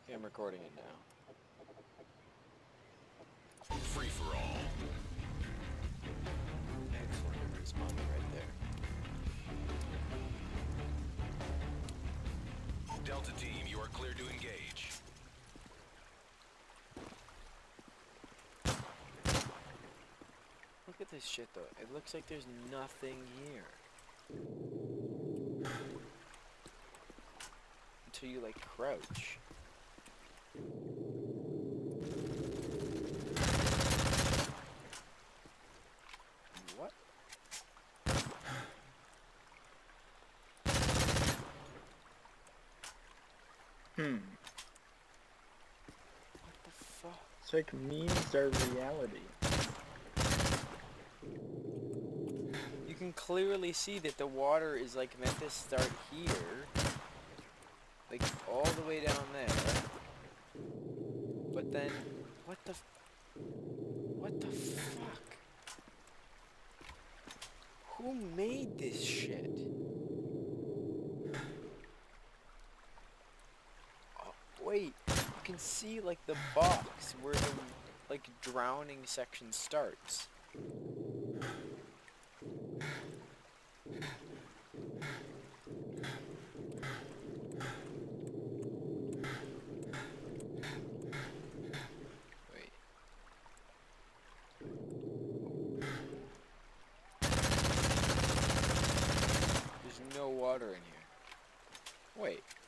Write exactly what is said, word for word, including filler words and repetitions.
Okay, I'm recording it now. Free for all. Excellent. Responding right there. Delta team, you are clear to engage. Look at this shit though. It looks like there's nothing here. Until you like crouch. What? Hmm. What the fuck? It's like memes are reality. You can clearly see that the water is like meant to start here. Like all the way down there. But then, what the f- What the fuck? Who made this shit? Oh, wait, you can see like the box where the like drowning section starts. Wait. There's no water in here. Wait.